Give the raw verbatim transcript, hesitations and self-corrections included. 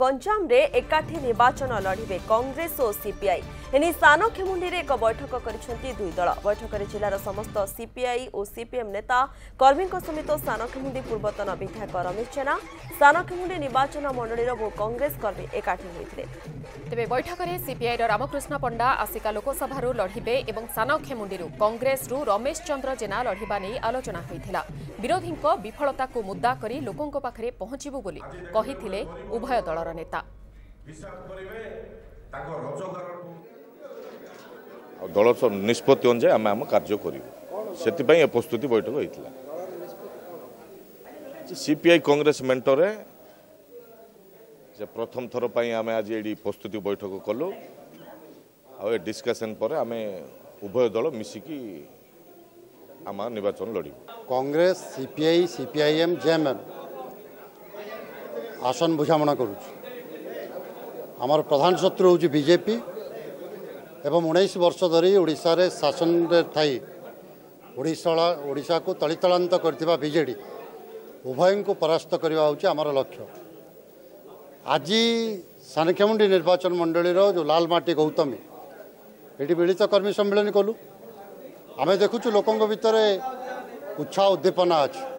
गंजाम रे एकाठी निर्वाचन लड़िबे कांग्रेस और सीपीआई एने सानखेमुंडी रे एक बैठक करिसेंती दुई दल। बैठक रे जिलार समस्त सीपीआई और सीपीएम नेता कर्मी समेत सानखेमुंडी पूर्वतन विधायक रमेश जेना सानखेमुंडी निर्वाचन मंडली बहु कांग्रेस कर्मी एकाठी होइथिले। तेबे बैठक रे सीपीआई रो रामकृष्ण पंडा आसिका लोकसभा लड़िबे एवं सानखेमुंडी कांग्रेस रु रमेश चंद्र जेना लड़िबा नै आलोचना होइथिला। विरोधी विफलता को मुद्दा करी लोकों पाखरे पहुंचबू बोली कहिथिले उभय दलर नेता। दल निष्पत्ति अनुसार आम आम कार्य करूँ से प्रस्तुति बैठक होता सीपीआई कांग्रेस मेंटरे से प्रथम थर पर आम आज ये प्रस्तुति बैठक कलु आ डिस्कसन पर आम उभय दल मिसिकी आम निर्वाचन लड़ू। कांग्रेस सीपीआई सीपीआईएम जेएमएम आसन बुझामणा करुँ आमर प्रधान शत्रु हूँ बीजेपी एवं उन्नीस वर्ष धरी ओडिशा रे शासन रे थाई ओडिशा ओडिशा को तलीतलांत करथिबा बीजेडी उभय को परास्त करवा होची आमर लक्ष्य। आज सानखेमुंडी निर्वाचन मंडली जो लालमाटी गौतमी ये मिलित कर्मी सम्मेलन कलु आम देखुचु लोकों भितर उत्साह उद्दीपना अच्छी